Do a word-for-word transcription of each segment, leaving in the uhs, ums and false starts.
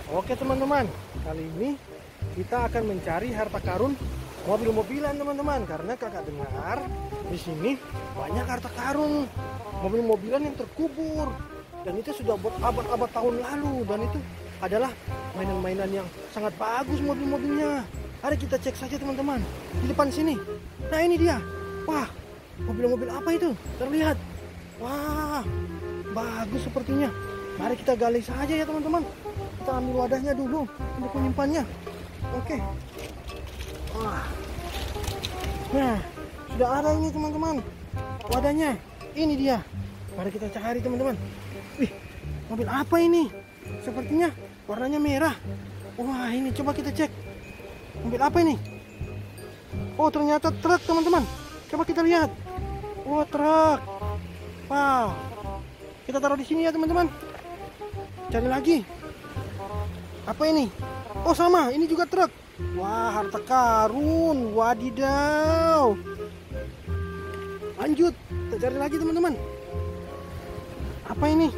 Oke teman-teman, kali ini kita akan mencari harta karun mobil-mobilan teman-teman. Karena kakak dengar di sini banyak harta karun mobil-mobilan yang terkubur, dan itu sudah buat abad-abad tahun lalu, dan itu adalah mainan-mainan yang sangat bagus mobil-mobilnya. Mari kita cek saja teman-teman di depan sini. Nah ini dia. Wah, mobil-mobil apa itu? Terlihat. Wah, bagus sepertinya. Mari kita gali saja ya teman-teman. Kita ambil wadahnya dulu untuk menyimpannya. Oke. Wah. Nah, sudah ada ini teman-teman. Wadahnya. Ini dia. Mari kita cari teman-teman. Wih, mobil apa ini? Sepertinya warnanya merah. Wah, ini coba kita cek. Mobil apa ini? Oh, ternyata truk teman-teman. Coba kita lihat. Oh, truk. Wow. Kita taruh di sini ya teman-teman. Cari lagi. Apa ini? Oh, sama. Ini juga truk. Wah, harta karun. Wadidaw. Lanjut. Kita cari lagi teman-teman. Apa ini?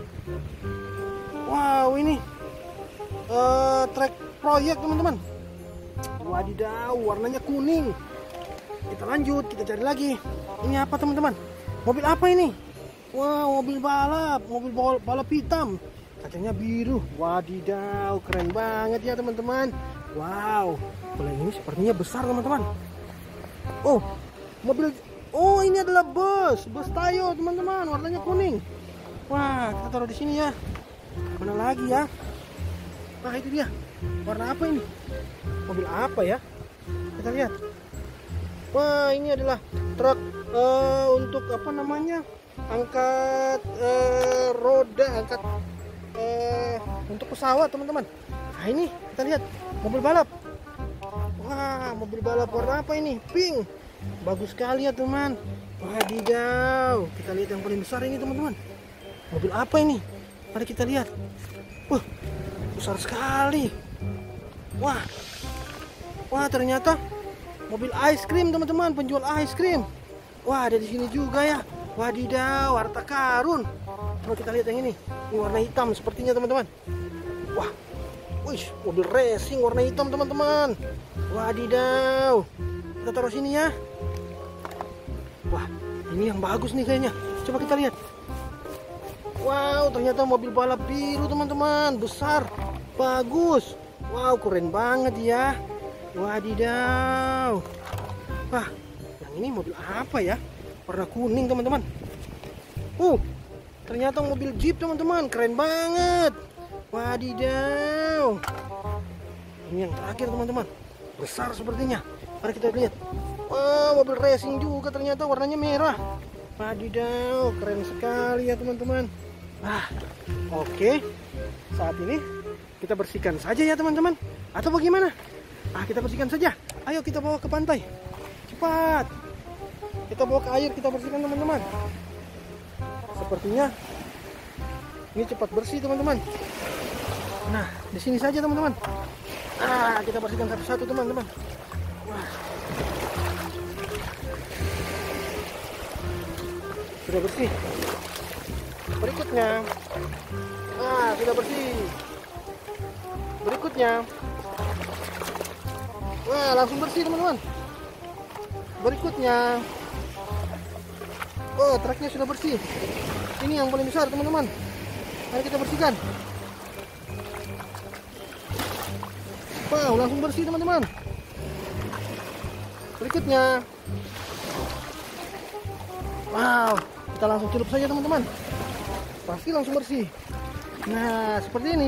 Wow, ini uh, trek proyek teman-teman. Wadidaw, warnanya kuning. Kita lanjut, kita cari lagi. Ini apa teman-teman? Mobil apa ini? Wow, mobil balap, mobil balap hitam. Kacanya biru. Wadidaw, keren banget ya teman-teman. Wow, kalau ini sepertinya besar teman-teman. Oh, mobil. Oh, ini adalah bus, bus Tayo teman-teman. Warnanya kuning. Wah, kita taruh di sini ya. Mana lagi ya? Nah, itu dia. Warna apa ini? Mobil apa ya? Kita lihat. Wah, ini adalah truk uh, untuk apa namanya? Angkat uh, roda, angkat uh, untuk pesawat, teman-teman. Nah, ini kita lihat mobil balap. Wah, mobil balap warna apa ini? Pink. Bagus sekali ya, teman. Wadidaw. Kita lihat yang paling besar ini, teman-teman. Mobil apa ini? Mari kita lihat. Wah, besar sekali. Wah, wah ternyata mobil ice cream teman-teman, penjual ice cream. Wah, ada di sini juga ya. Wadidaw, harta karun. Coba kita lihat yang ini. Ini warna hitam sepertinya teman-teman. Wah, wih, mobil racing warna hitam teman-teman. Wadidaw. Kita taruh sini ya. Wah, ini yang bagus nih kayaknya. Coba kita lihat. Wow, ternyata mobil balap biru teman-teman. Besar, bagus. Wow, keren banget ya. Wadidaw. Wah, yang ini mobil apa ya? Warna kuning teman-teman. Uh, ternyata mobil Jeep teman-teman. Keren banget. Wadidaw. Ini yang terakhir teman-teman. Besar sepertinya. Mari kita lihat. Wah, mobil racing juga ternyata warnanya merah. Wadidaw, keren sekali ya teman-teman. Ah, oke. Saat ini kita bersihkan saja ya teman-teman. Atau bagaimana? Ah, kita bersihkan saja. Ayo kita bawa ke pantai. Cepat. Kita bawa ke air, kita bersihkan teman-teman. Sepertinya ini cepat bersih teman-teman. Nah, di sini saja teman-teman. Ah, kita bersihkan satu-satu teman-teman. Wah. Sudah bersih. Berikutnya. Ah, sudah bersih. Berikutnya. Wah, langsung bersih teman-teman. Berikutnya. Oh, truknya sudah bersih. Ini yang paling besar teman-teman. Mari kita bersihkan. Wow, langsung bersih teman-teman. Berikutnya. Wow, kita langsung celup saja teman-teman. Pasti langsung bersih. Nah, seperti ini.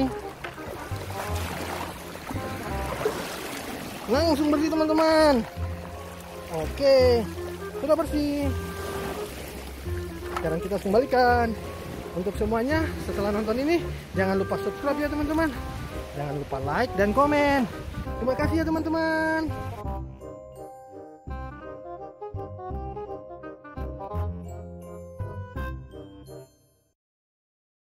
Langsung bersih teman-teman. Oke, sudah bersih. Sekarang kita kembalikan. Untuk semuanya, setelah nonton ini, jangan lupa subscribe ya teman-teman. Jangan lupa like dan komen. Terima kasih ya teman-teman.